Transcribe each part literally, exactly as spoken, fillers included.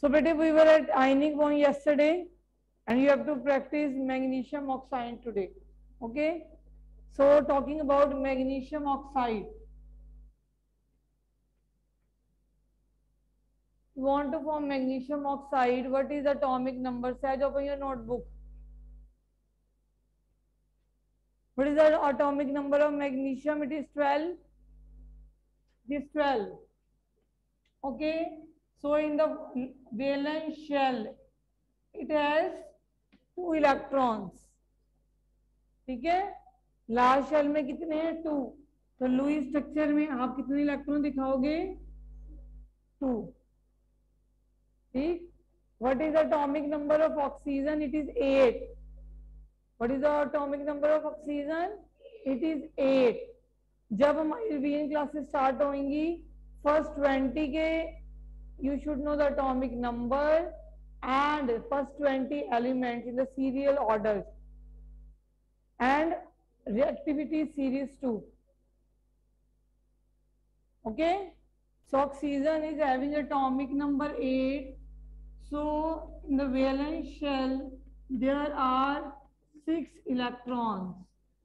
So, Betty, we were at ionic bond yesterday, and you have to practice magnesium oxide today. Okay? So, talking about magnesium oxide. You want to form magnesium oxide, what is the atomic number? Saj, open your notebook. What is the atomic number of magnesium? It is twelve. It is twelve. Okay? So, in the valence shell, it has two electrons. ठीक है, large shell में कितने हैं? To. तो Lewis structure में आप कितने electron दिखाओगे? टू. ठीक. What is the atomic number of oxygen? It is eight. What is the atomic number of oxygen? It is eight. जब हमारी रिवीजन क्लासेस स्टार्ट होंगी, फर्स्ट ट्वेंटी के you should know the atomic number and first twenty elements in the serial order and reactivity series too. Okay, so oxygen is having atomic number eight. So in the valence shell there are six electrons.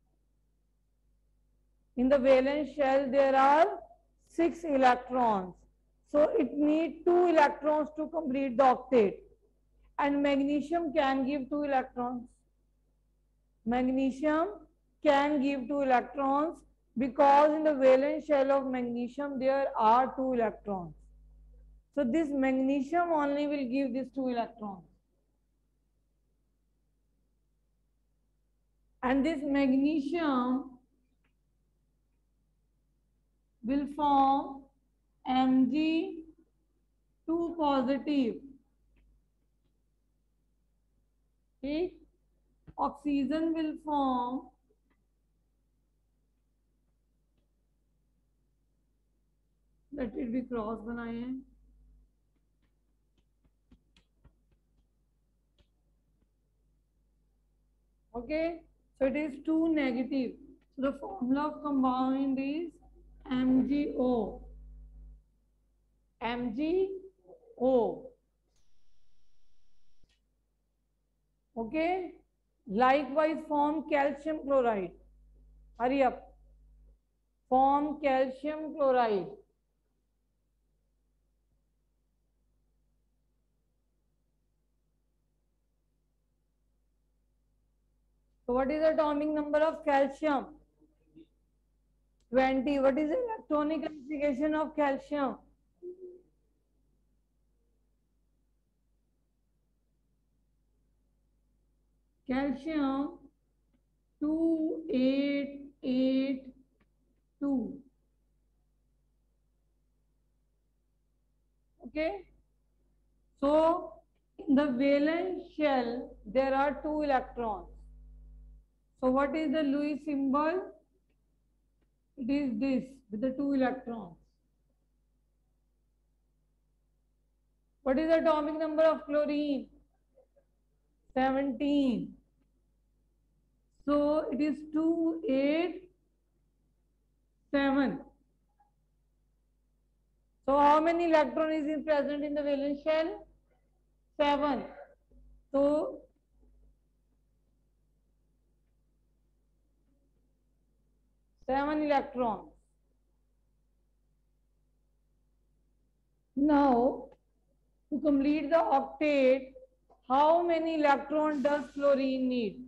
In the valence shell there are six electrons. So it needs two electrons to complete the octet, and magnesium can give two electrons. Magnesium can give two electrons because in the valence shell of magnesium there are two electrons. So this magnesium only will give these two electrons. And this magnesium will form M g two positive. ठीक. Oxygen will form let it be cross बनाए हैं. Okay, so it is two negative. So the formula of compound is M g O. M g O. Okay, likewise form calcium chloride. Hurry up. Form calcium chloride. So what is the atomic number of calcium? twenty. What is the electronic configuration of calcium? Calcium two eight eight two. Okay. So in the valence shell there are two electrons. So what is the Lewis symbol? It is this with the two electrons. What is the atomic number of chlorine? seventeen. So it is two eight seven. So how many electron is in present in the valence shell? seven. So seven electrons. Now to complete the octet, how many electrons does chlorine need?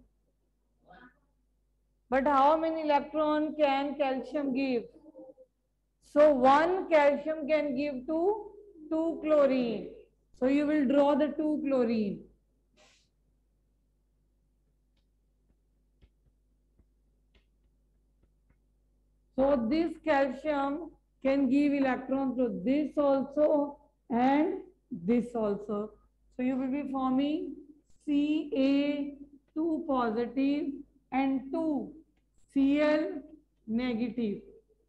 But how many electrons can calcium give? So one calcium can give to two chlorine. So you will draw the two chlorine. So this calcium can give electrons to this also and this also. So you will be forming C A two positive and two C L negative.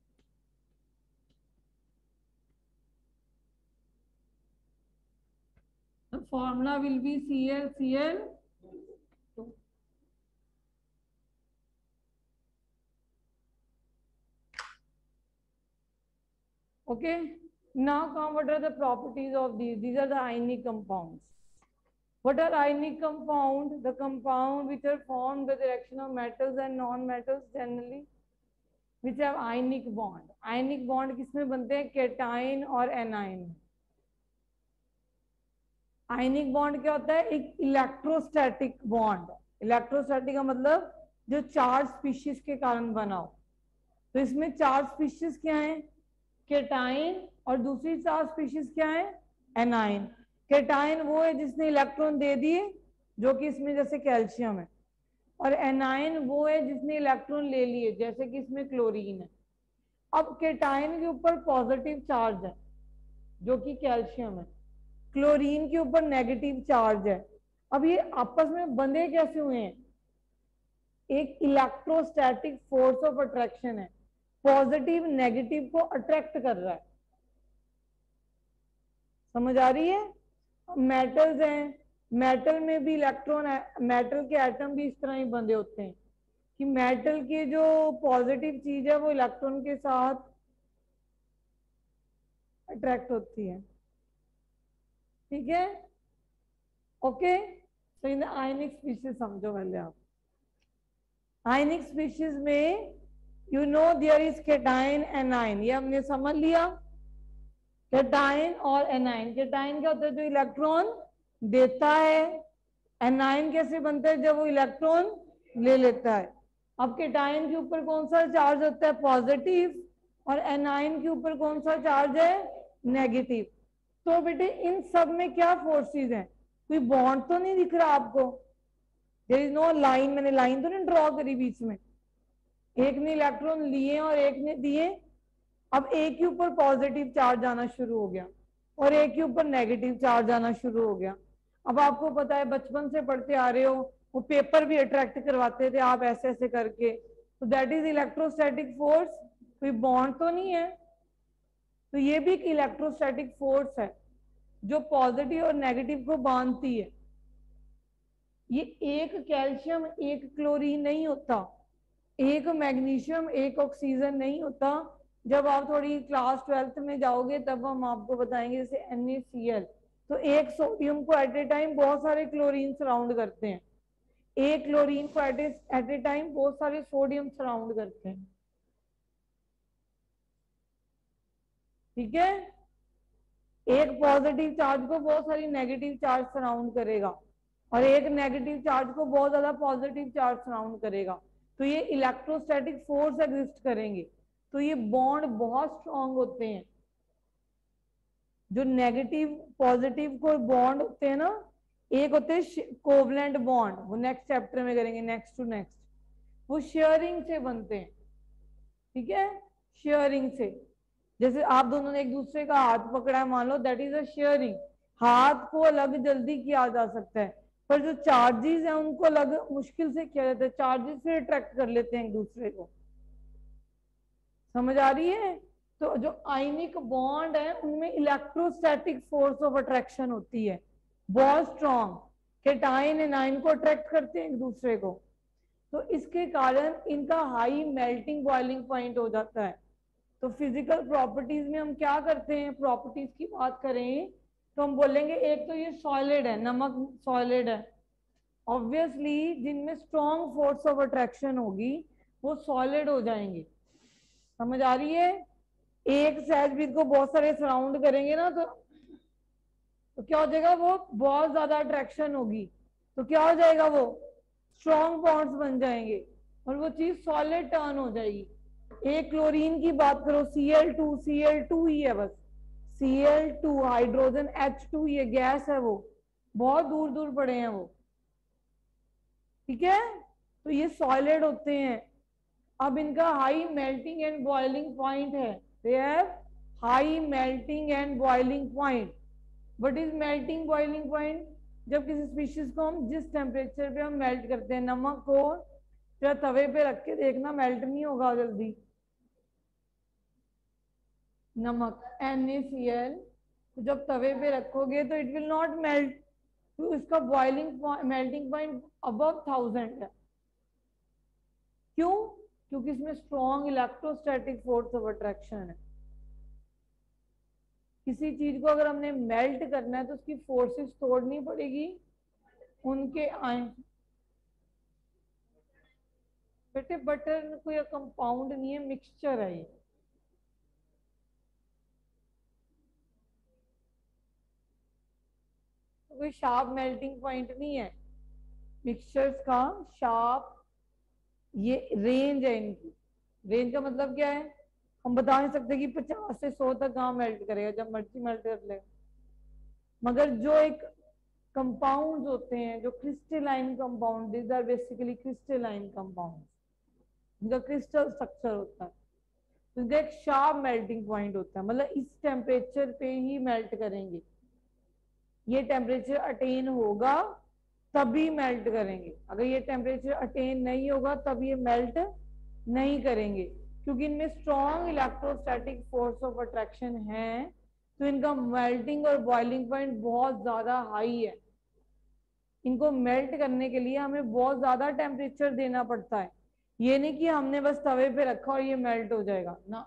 The formula will be C L C L two. Okay. Now come, what are the properties of these? These are the ionic compounds. What are ionic compound? The compound which are formed by the reaction of metals and non-metals generally, which have ionic bond. Ionic bond किसमें बनते हैं? Cation और A9. Ionic bond क्या होता है? एक electrostatic bond. Electrostatic का मतलब जो चार्ज स्पीशीज के कारण बना हो. तो इसमें चार स्पीशीज क्या है? केटाइन. और दूसरी चार स्पीशीज क्या है? एनाइन. केटाइन वो है जिसने इलेक्ट्रॉन दे दिए, जो कि इसमें जैसे कैल्शियम है. और एनाइन वो है जिसने इलेक्ट्रॉन ले लिए, जैसे कि इसमें क्लोरीन है. अब केटाइन के ऊपर पॉजिटिव चार्ज है, जो कि कैल्शियम है. क्लोरीन के ऊपर नेगेटिव चार्ज है. अब ये आपस में बंधे कैसे हुए हैं? एक इलेक्ट्रोस्टैटिक फोर्स ऑफ अट्रैक्शन है. पॉजिटिव नेगेटिव को अट्रैक्ट कर रहा है. समझ आ रही है? मेटल्स हैं, मेटल में भी इलेक्ट्रॉन है. मेटल के एटम भी इस तरह ही बंधे होते हैं कि मेटल की जो पॉजिटिव चीज है वो इलेक्ट्रॉन के साथ अट्रैक्ट होती है. ठीक है? ओके. तो इन आयनिक स्पीशीज समझो पहले आप. आयनिक स्पीशीज में you know there is cation anion. ये हमने समझ लिया. केटाइन और एनाइन. केटाइन क्या होता है? जो इलेक्ट्रॉन देता है. एनाइन कैसे बनता है? जब वो इलेक्ट्रॉन ले लेता है. अब केटाइन के ऊपर कौन सा चार्ज होता है? पॉजिटिव. और एनाइन के ऊपर कौन सा चार्ज है? नेगेटिव. तो बेटे इन सब में क्या फोर्सेस हैं? कोई बॉन्ड तो नहीं दिख रहा आपको? There is no line. मैंने लाइन तो नहीं ड्रॉ करी बीच में. एक ने इलेक्ट्रॉन लिए और एक ने दिए. अब एक के ऊपर पॉजिटिव चार्ज आना शुरू हो गया और एक के ऊपर नेगेटिव चार्ज आना शुरू हो गया. अब आपको पता है, बचपन से पढ़ते आ रहे हो, वो पेपर भी अट्रैक्ट करवाते थे आप ऐसे ऐसे करके. तो दैट इज इलेक्ट्रोस्टैटिक फोर्स. कोई बॉन्ड तो नहीं है. तो ये भी एक इलेक्ट्रोस्टैटिक फोर्स है जो पॉजिटिव और नेगेटिव को बांधती है. ये एक कैल्शियम एक क्लोरीन नहीं होता, एक मैग्नीशियम एक ऑक्सीजन नहीं होता. जब आप थोड़ी क्लास ट्वेल्थ में जाओगे तब हम आपको बताएंगे. जैसे एन ए सी एल, तो एक सोडियम को एट ए टाइम बहुत सारे क्लोरीन सराउंड करते हैं. एक क्लोरीन को एट ए टाइम बहुत सारे सोडियम सराउंड करते हैं. ठीक है? एक पॉजिटिव चार्ज को बहुत सारी नेगेटिव चार्ज सराउंड करेगा और एक नेगेटिव चार्ज को बहुत ज्यादा पॉजिटिव चार्ज सराउंड करेगा. तो ये इलेक्ट्रोस्टैटिक फोर्स एग्जिस्ट करेंगे. तो ये बॉन्ड बहुत स्ट्रांग होते हैं. जो नेगेटिव पॉजिटिव को बॉन्ड होते हैं ना, एक होते हैं कोवलेंट बॉन्ड, वो नेक्स्ट चैप्टर में करेंगे, नेक्स्ट टू नेक्स्ट. वो शेयरिंग से बनते हैं. ठीक है? शेयरिंग से. जैसे आप दोनों ने एक दूसरे का हाथ पकड़ा है, मान लो, दैट इज अ शेयरिंग. हाथ को अलग जल्दी किया जा सकता है, पर जो चार्जेस हैं उनको अलग मुश्किल से किया जाता है. चार्जेस फिर अट्रैक्ट कर लेते हैं एक दूसरे को. समझ आ रही है? तो जो आयनिक बॉन्ड है उनमें इलेक्ट्रोस्टैटिक फोर्स ऑफ अट्रैक्शन होती है बहुत स्ट्रॉन्ग. केटाइन एनाइन को अट्रैक्ट करते हैं एक दूसरे को. तो इसके कारण इनका हाई मेल्टिंग बॉइलिंग पॉइंट हो जाता है. तो फिजिकल प्रॉपर्टीज में हम क्या करते हैं? प्रॉपर्टीज की बात करें तो हम बोलेंगे एक तो ये सॉलिड है, नमक सॉलिड है. ऑब्वियसली जिनमें स्ट्रॉन्ग फोर्स ऑफ अट्रैक्शन होगी वो सॉलिड हो जाएंगे. समझ आ रही है? एक सहजबीज को बहुत सारे सराउंड करेंगे ना, तो तो क्या हो जाएगा? वो बहुत ज्यादा अट्रैक्शन होगी. तो क्या हो जाएगा? वो स्ट्रॉन्ग बॉन्ड्स बन जाएंगे और वो चीज सॉलिड टर्न हो जाएगी. एक क्लोरीन की बात करो, C L two C L two ही है बस. C L two hydrogen H two, ये गैस है, वो बहुत दूर दूर पड़े हैं वो. ठीक है? तो ये सॉलिड होते हैं. अब इनका high melting and boiling point है. They have high melting and boiling point. What is melting boiling point? जब किसी स्पीशीज को हम जिस टेम्परेचर पे हम मेल्ट करते हैं, नमक को जरा तवे पे रख के देखना, मेल्ट नहीं होगा जल्दी. नमक एन ए सी एल, तो जब तवे पे रखोगे तो इट विल नॉट मेल्ट. तो इसका boiling melting point above thousand है. क्यों? क्योंकि इसमें strong electrostatic force of attraction है. किसी चीज को अगर हमने मेल्ट करना है तो उसकी फोर्सेस तोड़नी पड़ेगी, उनके आए। बेटे बटर कोई कंपाउंड नहीं है, मिक्सचर है ये। तो कोई शार्प मेल्टिंग पॉइंट नहीं है मिक्सचर्स का, शार्प ये रेंज है इनकी। रेंज का मतलब क्या है, हम बता नहीं सकते कि पचास से सौ तक कहाँ मेल्ट करेगा, जब मर्जी मेल्ट कर लेगा। मगर जो एक कंपाउंड होते हैं जो crystalline compound, these are basically crystalline compound, इनका क्रिस्टल स्ट्रक्चर होता है, तो इनका एक शार्प मेल्टिंग पॉइंट होता है, मतलब इस टेम्परेचर पे ही मेल्ट करेंगे, ये टेम्परेचर अटेन होगा तभी मेल्ट करेंगे। अगर ये टेम्परेचर अटेन नहीं होगा तब ये मेल्ट नहीं करेंगे, क्योंकि इनमें strong electrostatic force of attraction है, तो इनका मेल्टिंग और बॉइलिंग पॉइंट बहुत ज्यादा हाई है। इनको मेल्ट करने के लिए हमें बहुत ज्यादा टेम्परेचर देना पड़ता है, ये नहीं कि हमने बस तवे पे रखा और ये मेल्ट हो जाएगा ना।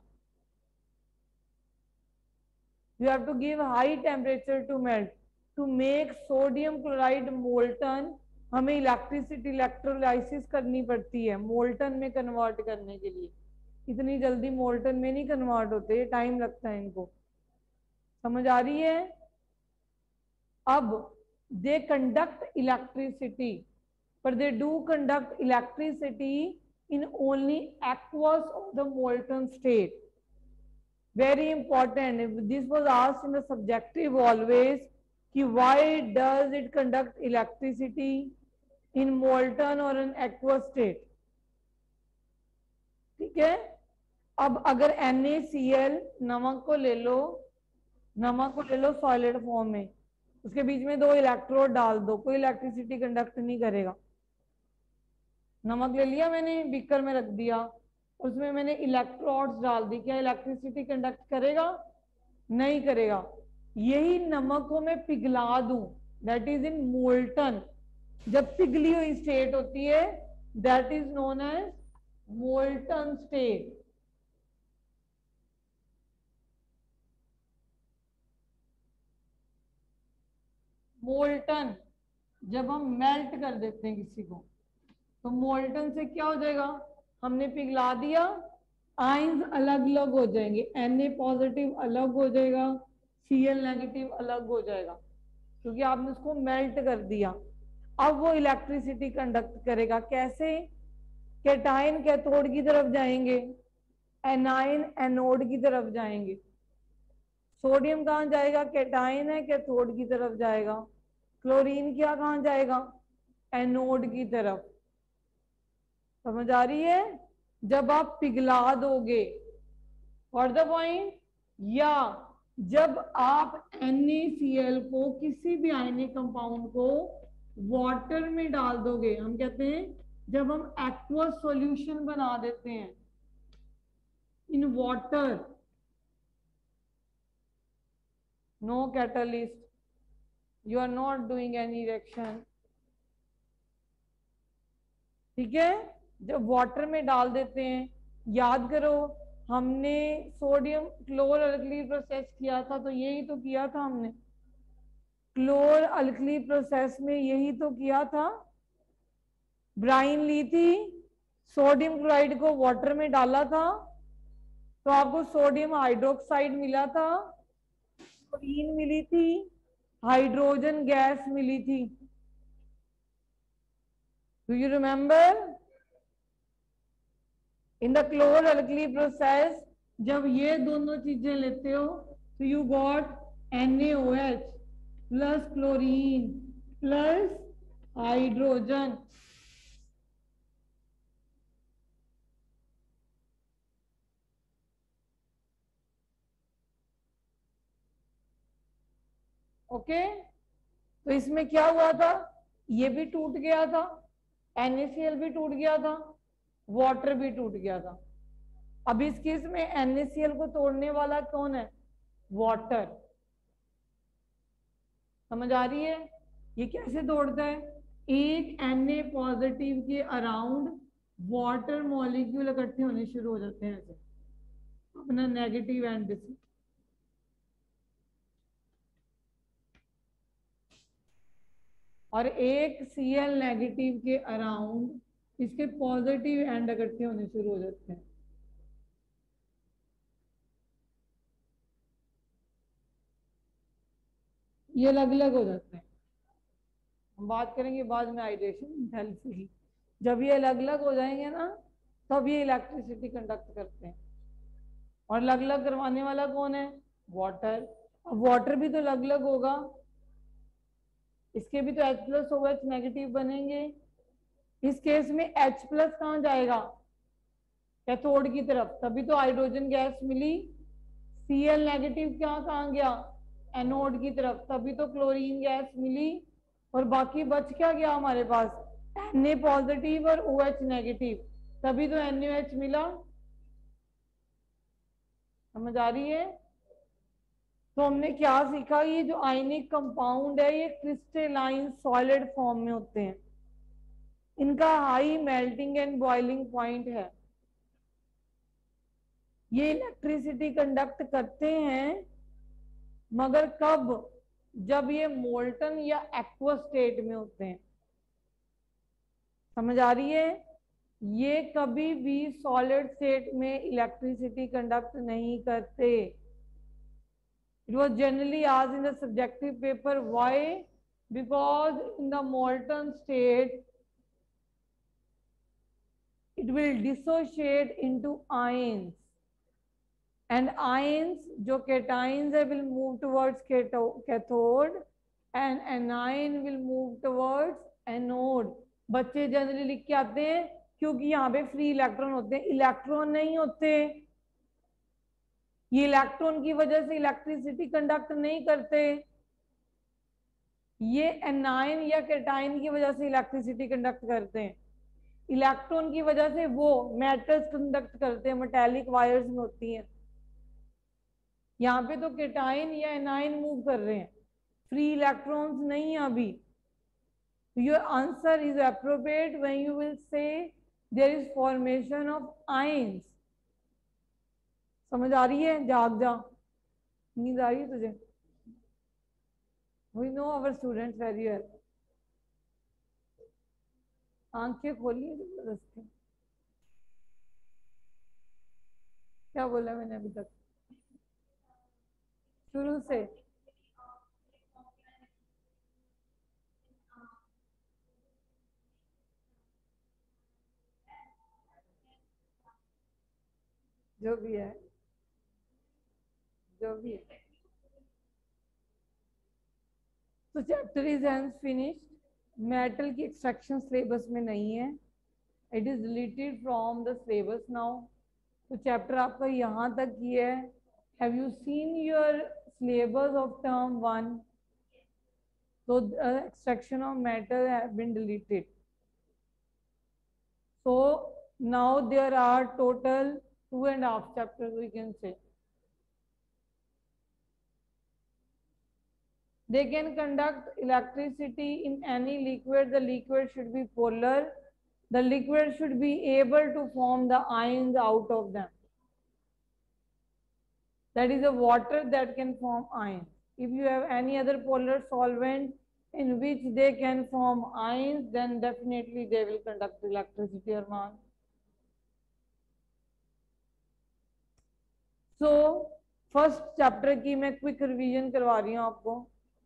You have to give high temperature to melt. To make sodium chloride molten हमें इलेक्ट्रिसिटी इलेक्ट्रोलाइसिस करनी पड़ती है मोल्टन में कन्वर्ट करने के लिए। इतनी जल्दी मोल्टन में नहीं कन्वर्ट होते, टाइम लगता है इनको। समझ आ रही है? अब they conduct electricity, but they do conduct electricity in only aqueous or the molten state. Very important, if this was asked in the subjective always कि why does it conduct electricity in molten or in aqueous state, ठीक है। अब अगर NaCl नमक को ले लो, नमक को ले लो सॉलिड फॉर्म में, उसके बीच में दो इलेक्ट्रोड डाल दो, कोई इलेक्ट्रिसिटी कंडक्ट नहीं करेगा। नमक ले लिया मैंने, बीकर में रख दिया, उसमें मैंने इलेक्ट्रोड्स डाल दी, क्या इलेक्ट्रिसिटी कंडक्ट करेगा? नहीं करेगा। यही नमक को मैं पिघला दूं, दैट इज इन मोल्टन, जब पिघली हुई स्टेट होती है, that is known as molten state. Molten जब हम मेल्ट कर देते हैं किसी को, तो मोल्टन से क्या हो जाएगा, हमने पिघला दिया, आयंस अलग अलग हो जाएंगे, Na पॉजिटिव अलग हो जाएगा, Cl नेगेटिव अलग हो जाएगा, क्योंकि आपने उसको मेल्ट कर दिया। अब वो इलेक्ट्रिसिटी कंडक्ट करेगा, कैसे? कैटायन कैथोड की तरफ जाएंगे, एनायन एनोड की तरफ जाएंगे। सोडियम कहाँ जाएगा? कैटायन है, कैथोड की तरफ जाएगा। क्लोरीन क्या कहाँ जाएगा? एनोड की तरफ। समझ आ रही है? जब आप पिघला दोगे, फॉर द पॉइंट, या जब आप NaCl को, किसी भी आयनिक कंपाउंड को वाटर में डाल दोगे, हम कहते हैं जब हम एक्वस सॉल्यूशन बना देते हैं in water, no catalyst, you are not doing any reaction, ठीक है। जब वाटर में डाल देते हैं, याद करो हमने सोडियम क्लोर अल्कली प्रोसेस किया था, तो यही तो किया था हमने, क्लोर अल्कली प्रोसेस में यही तो किया था। ब्राइन ली थी, सोडियम क्लोराइड को वाटर में डाला था, तो आपको सोडियम हाइड्रोक्साइड मिला था, क्लोरीन मिली थी, हाइड्रोजन गैस मिली थी। Do you remember? In the chlor alkali process जब ये दोनों चीजें लेते हो, तो you got NaOH plus chlorine plus hydrogen. Okay, तो इसमें क्या हुआ था, ये भी टूट गया था, NaCl भी टूट गया था, वाटर भी टूट गया था। अब इस केस में NaCl को तोड़ने वाला कौन है? वाटर। समझ आ रही है? ये कैसे तोड़ता है? एक Na पॉजिटिव के अराउंड वाटर मॉलिक्यूल इकट्ठे होने शुरू हो जाते हैं ऐसे, अपना नेगेटिव एंड से। और एक Cl नेगेटिव के अराउंड इसके पॉजिटिव एंड इकट्ठे होने शुरू हो जाते हैं। ये अलग अलग हो जाते हैं। हम बात करेंगे बाद में हाइड्रेशन हेल्थ की। जब ये अलग अलग हो जाएंगे ना तब ये इलेक्ट्रिसिटी कंडक्ट करते हैं। और अलग अलग करवाने वाला कौन है? वाटर। अब वाटर भी तो अलग अलग होगा, इसके भी तो H plus O H negative बनेंगे। इस केस में H प्लस कहाँ जाएगा? कैथोड की तरफ, तभी तो हाइड्रोजन गैस मिली। Cl नेगेटिव क्या कहाँ गया? एनोड की तरफ, तभी तो क्लोरीन गैस मिली। और बाकी बच क्या गया हमारे पास? Na पॉजिटिव और OH नेगेटिव, तभी तो NaOH मिला। समझ आ रही है? तो हमने क्या सीखा? ये जो आयनिक कंपाउंड है ये क्रिस्टलाइन सॉलिड फॉर्म में होते हैं, इनका high melting and boiling point है। ये इलेक्ट्रिसिटी कंडक्ट करते हैं, मगर कब? जब ये मोल्टन या एक्वा स्टेट में होते हैं। समझ आ रही है? ये कभी भी सॉलिड स्टेट में इलेक्ट्रिसिटी कंडक्ट नहीं करते। It was generally asked in the subjective paper. Why? Because in the molten state, it will dissociate into ions. And ions, जो cations है, will move towards cathode, and anion will move towards anode. बच्चे generally लिख के आते हैं क्योंकि यहाँ पे फ्री इलेक्ट्रॉन होते हैं, इलेक्ट्रॉन नहीं होते। ये इलेक्ट्रॉन की वजह से इलेक्ट्रिसिटी कंडक्ट नहीं करते, ये एनाइन या कैटाइन की वजह से इलेक्ट्रिसिटी कंडक्ट करते हैं। इलेक्ट्रॉन की वजह से वो मेटल्स कंडक्ट करते हैं, मेटालिक वायर्स में होती हैं। यहाँ पे तो कैटाइन या एनाइन मूव कर रहे हैं, फ्री इलेक्ट्रॉन्स नहीं है अभी। Your answer is appropriate when you will say there is formation of ions. समझ आ रही है? जाग जा, नींद आ रही है तुझे? We know our students very well. आंखें खोलिए जबरदस्ती। क्या बोला मैंने अभी तक? शुरू से जो भी है, जो भी है। तो chapter is hence finished. Metal की एक्सट्रैक्शन सिलेबस में नहीं है, it is deleted from the syllabus now. तो चैप्टर आपका यहाँ तक ही है। Have you seen your syllabus of term one? So the extraction of metal have been deleted. So now there are total two and a half chapters, we can say. They can conduct electricity in any liquid. The liquid should be polar. The liquid should be able to form the ions out of them. That is a water that can form ions. If you have any other polar solvent in which they can form ions, then definitely they will conduct electricity or not. So first chapter की मैं quick revision करवा रही हूँ आपको।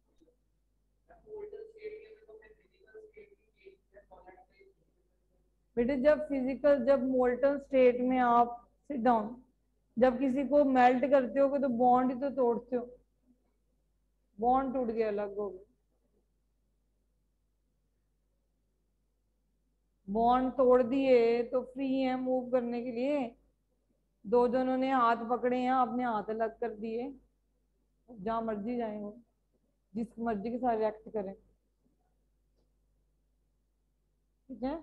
बेटे जब physical, जब molten state में आप सिट डाउन, जब किसी को मेल्ट करते हो तो बॉन्ड ही तो तोड़ते हो, बॉन्ड टूट गया, अलग हो गया। बॉन्ड तोड़ दिए तो फ्री है मूव करने के लिए। दो जनों ने हाथ पकड़े हैं, आपने हाथ अलग कर दिए, जहां मर्जी जाए वो, जिस मर्जी के साथ रिएक्ट करें। ठीक है?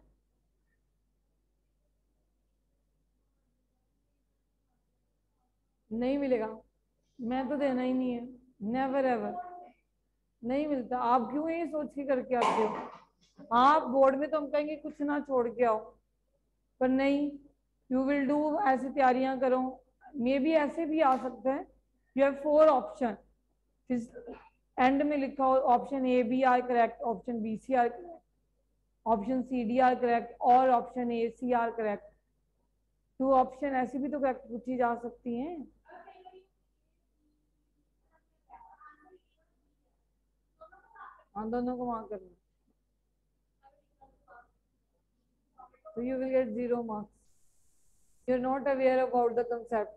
नहीं मिलेगा, मैं तो देना ही नहीं है, नेवर एवर नहीं मिलता। आप क्यों ये सोच के करके आते हो? आप बोर्ड में तो हम कहेंगे कुछ ना छोड़ के आओ, पर नहीं, यू विल डू, ऐसी तैयारियां करो। मे बी ऐसे भी आ सकता है। You have four option, end में लिखा हो option A B are correct, option B C are correct, option C D are correct और option A C are correct. Two option ऐसी भी तो करेक्ट पूछी जा सकती हैं। हाँ दोनों को मार्क करना, so you will get zero marks. You're not aware about the concepts.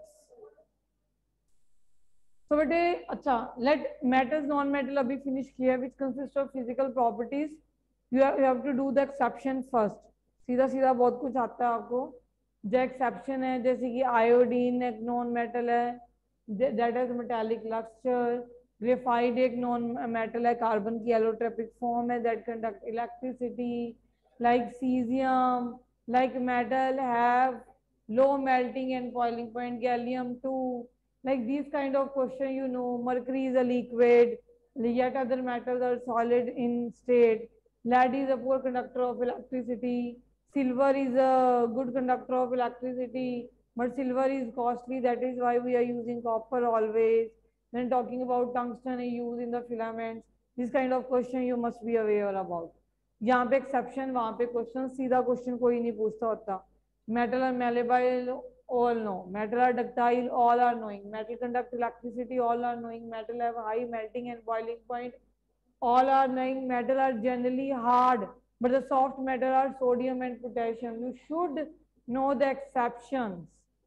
So बेटे अच्छा, let metals non metal अभी फिनिश किया है, which consists of physical properties. You have, you have to do the exception first. सीधा सीधा बहुत कुछ आता है आपको। जो एक्सेप्शन है जैसे कि आयोडीन एक नॉन मेटल है, that is metallic lustre. Graphite एक नॉन मेटल है, कार्बन की एलोट्रोपिक फॉर्म है, that conduct electricity. Like caesium, like metal have low melting and boiling point, gallium too, like these kind of question, you know, mercury is a liquid, yet other metals are solid in state. Lead is a poor conductor of electricity, silver is a good conductor of electricity, but silver is costly, that is why we are using copper always. Then talking about tungsten is used in the filaments. This kind of question you must be aware about. यहाँ पे exception, वहां पे question, सीधा question कोई नहीं पूछता होता। Metal are malleable, all know. Metal are ductile, all are knowing. Metal conduct electricity, all are knowing. Metal have high melting and boiling point, all are knowing. Metal are generally hard, but the soft metal are sodium and potassium. You should know the exceptions.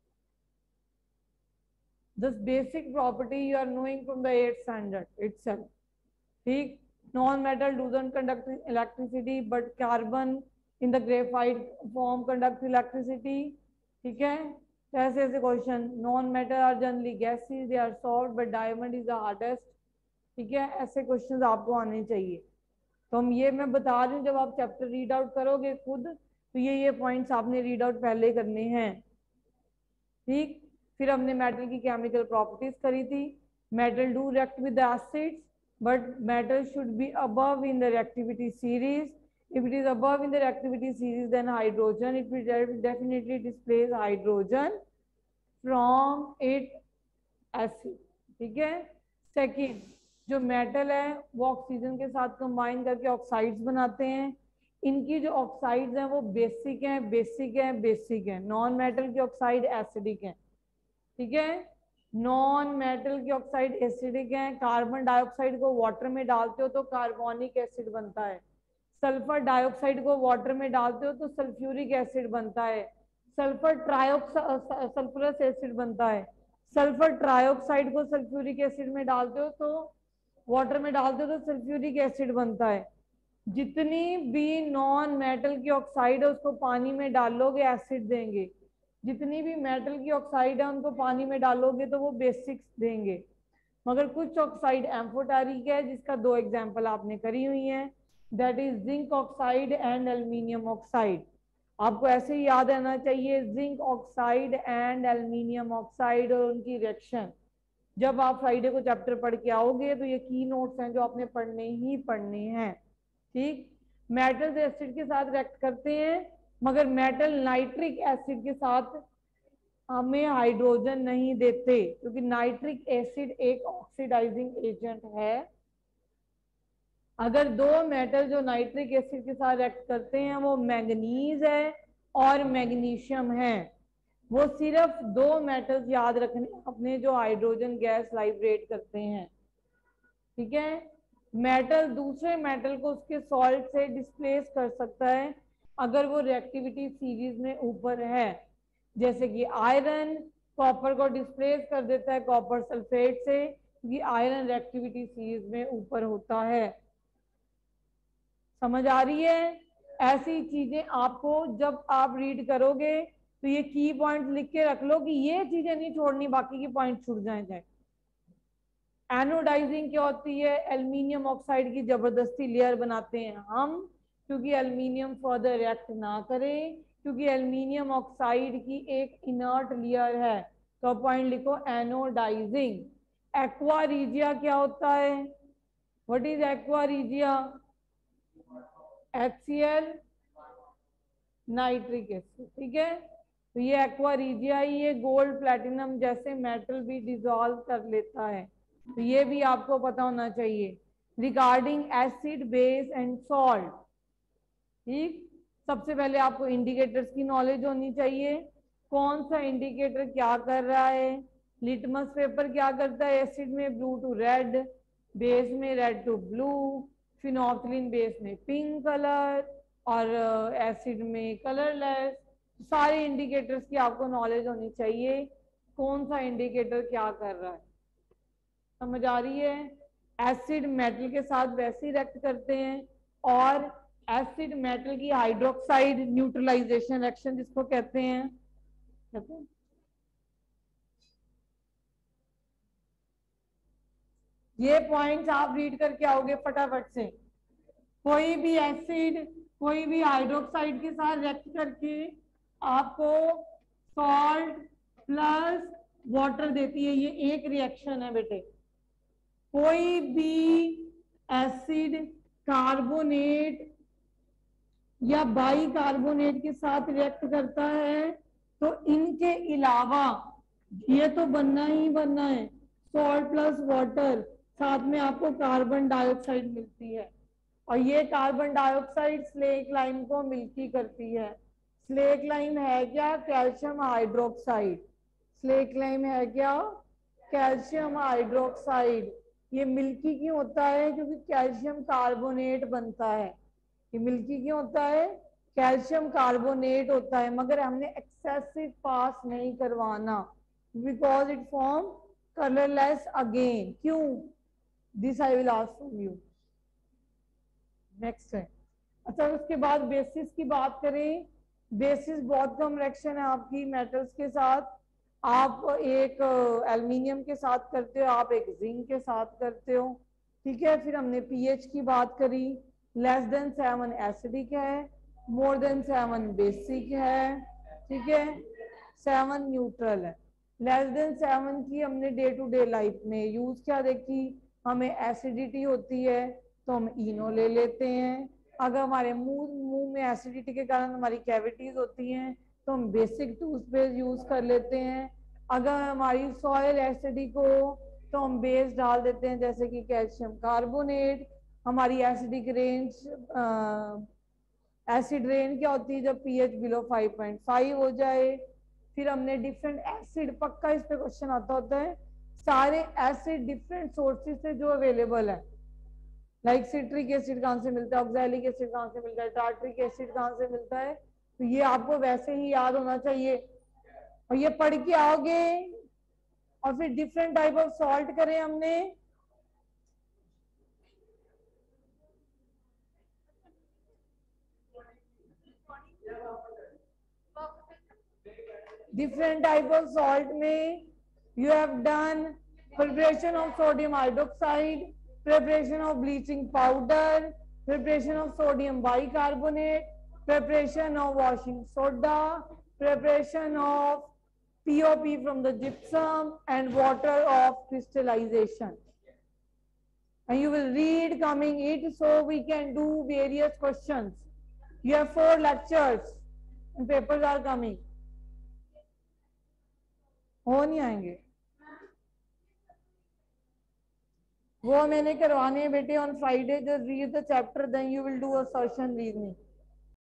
This basic property you are knowing from the eighth standard itself. ठीक, non-metal doesn't conduct electricity, but carbon in the graphite form conducts electricity. ठीक है, ऐसे ऐसे question. non-metal are generally gases, they are soft, but diamond is the hardest. ठीक है, ऐसे questions आपको आने चाहिए। तो हम ये मैं बता रही हूँ, जब आप चैप्टर रीड आउट करोगे खुद तो ये ये पॉइंट्स आपने रीड आउट पहले करने हैं। ठीक, फिर हमने मेटल की केमिकल प्रॉपर्टीज करी थी। Metal do react with acids, but metal should be above in the reactivity series. If it is above in the reactivity series, then hydrogen, it will definitely displace hydrogen from its acid. ठीक है। Second, जो metal है वो oxygen के साथ combine करके oxides बनाते हैं। इनकी जो ऑक्साइड्स हैं वो बेसिक हैं, बेसिक हैं, बेसिक हैं। नॉन मेटल की ऑक्साइड एसिडिक हैं। ठीक है, नॉन मेटल की ऑक्साइड एसिडिक है। कार्बन डाइऑक्साइड को वाटर में डालते हो तो कार्बोनिक एसिड बनता है। सल्फर डाइऑक्साइड को वाटर में डालते हो तो सल्फ्यूरिक एसिड बनता है। सल्फर ट्राइऑक्साइड सल्फरस एसिड बनता है। सल्फर ट्राइऑक्साइड को सल्फ्यूरिक एसिड में डालते हो तो वाटर में डालते हो तो सल्फ्यूरिक एसिड बनता है। जितनी भी नॉन मेटल की ऑक्साइड है उसको पानी में डालोगे एसिड देंगे, जितनी भी मेटल की ऑक्साइड है उनको पानी में डालोगे तो वो बेसिक्स देंगे। मगर कुछ ऑक्साइड एम्फोटेरिक है, जिसका दो एग्जांपल आपने करी हुई हैं, that is zinc oxide and aluminium oxide. आपको ऐसे ही याद रहना चाहिए, zinc oxide and aluminium oxide और उनकी रिएक्शन। जब आप फ्राइडे को चैप्टर पढ़ के आओगे तो ये की नोट्स हैं जो आपने पढ़ने ही पढ़ने हैं। ठीक, मेटल्स एसिड के साथ रिएक्ट करते हैं, मगर मेटल नाइट्रिक एसिड के साथ हमें हाइड्रोजन नहीं देते, क्योंकि नाइट्रिक एसिड एक ऑक्सीडाइजिंग एजेंट है। अगर दो मेटल जो नाइट्रिक एसिड के साथ रिएक्ट करते हैं वो मैंगनीज है और मैग्नीशियम है। वो सिर्फ दो मेटल्स याद रखने अपने जो हाइड्रोजन गैस लाइब्रेट करते हैं। ठीक है, मेटल दूसरे मेटल को उसके सॉल्ट से डिस्प्लेस कर सकता है अगर वो रिएक्टिविटी सीरीज में ऊपर है। जैसे कि आयरन कॉपर को डिस्प्लेस कर देता है कॉपर सल्फेट से, क्योंकि आयरन रिएक्टिविटी सीरीज में ऊपर होता है। समझ आ रही है? ऐसी चीजें आपको जब आप रीड करोगे तो ये की पॉइंट लिख के रख लो कि ये चीजें नहीं छोड़नी, बाकी की पॉइंट छूट जाए जाए। एनोडाइजिंग क्या होती है? एल्यूमिनियम ऑक्साइड की जबरदस्ती लेयर बनाते हैं हम, क्योंकि एल्यूमिनियम फर्दर रिएक्ट ना करे, क्योंकि एल्यूमिनियम ऑक्साइड की एक इनर्ट लेयर है। तो पॉइंट लिखो एनोडाइजिंग। एक्वा रीजिया क्या होता है? What is aqua regia? H C L nitric acid. ठीक है, तो ये एक्वा रीजिया ही ये गोल्ड प्लेटिनम जैसे मेटल भी डिसॉल्व कर लेता है। तो ये भी आपको पता होना चाहिए। Regarding acid base and salt, ठीक, सबसे पहले आपको इंडिकेटर्स की नॉलेज होनी चाहिए। कौन सा इंडिकेटर क्या कर रहा है। लिटमस पेपर क्या करता है, एसिड में ब्लू टू रेड, बेस में red to blue, phenolphthalein base में पिंक कलर, और एसिड में कलरलेस। सारे इंडिकेटर्स की आपको नॉलेज होनी चाहिए, कौन सा इंडिकेटर क्या कर रहा है। समझ आ रही है। एसिड मेटल के साथ वैसे ही रिएक्ट करते हैं, और एसिड मेटल की हाइड्रोक्साइड न्यूट्रलाइजेशन रिएक्शन जिसको कहते हैं, कहते हैं ये पॉइंट्स आप रीड करके आओगे फटाफट से। कोई भी एसिड कोई भी हाइड्रोक्साइड के साथ रिएक्ट करके आपको सॉल्ट प्लस वाटर देती है, ये एक रिएक्शन है बेटे। कोई भी एसिड कार्बोनेट या बाई कार्बोनेट के साथ रिएक्ट करता है तो इनके अलावा ये तो बनना ही बनना है, सॉल्ट प्लस वाटर, साथ में आपको कार्बन डाइऑक्साइड मिलती है, और ये कार्बन डाइऑक्साइड स्लेक लाइम को मिल्की करती है। स्लेक लाइम है क्या, कैल्शियम हाइड्रोक्साइड। स्लेक लाइम है क्या, कैल्शियम हाइड्रोक्साइड। ये मिल्की क्यों होता है, क्योंकि कैल्शियम कार्बोनेट बनता है। ये मिल्की क्यों होता है, कैल्शियम कार्बोनेट होता है, मगर हमने एक्सेसिव पास नहीं करवाना, because it form colourless again. क्यों, this I will ask from you next है। अच्छा, उसके बाद बेसिस की बात करें। बेसिस बहुत कम रिएक्शन है आपकी मेटल्स के साथ। आप एक एल्युमिनियम के साथ करते हो, आप एक जिंक के साथ करते हो, ठीक है। फिर हमने पीएच की बात करी, लेस देन सेवन एसिडिक है, मोर देन सेवन बेसिक है, ठीक है, सेवन न्यूट्रल है। लेस देन सेवन की हमने डे टू डे लाइफ में यूज क्या देखी, हमें एसिडिटी होती है तो हम इनो ले लेते हैं। अगर हमारे मुंह मुंह में एसिडिटी के कारण हमारी कैविटीज होती हैं तो हम बेसिक टूथपेस्ट यूज कर लेते हैं। अगर हमारी सॉइल एसिडिक हो तो हम बेस डाल देते हैं, जैसे कि कैल्शियम कार्बोनेट। हमारी एसिडिक रेंज एसिड रेन क्या होती है, जब pH below five point five हो जाए। फिर हमने डिफरेंट एसिड, पक्का इस पे क्वेश्चन आता होता है, सारे एसिड डिफरेंट सोर्सेज से जो अवेलेबल है, लाइक सिट्रिक एसिड कहाँ से मिलता है, ऑक्सैलिक एसिड कहाँ से मिलता है, टार्ट्रिक एसिड कहाँ से मिलता है, तो ये आपको वैसे ही याद होना चाहिए। और ये पढ़ के आओगे। और फिर डिफरेंट टाइप ऑफ सॉल्ट करें हमने, डिफरेंट टाइप ऑफ सॉल्ट में you have done preparation of sodium hydroxide, preparation of bleaching powder, preparation of sodium bicarbonate, preparation of washing soda, preparation of P O P from the gypsum, and water of crystallization. And you will read coming it, so we can do various questions. You have four lectures and papers are coming. हो नहीं आएंगे, वो मैंने करवाने हैं बेटे on Friday. Just read the chapter, then you will do assertion reasoning.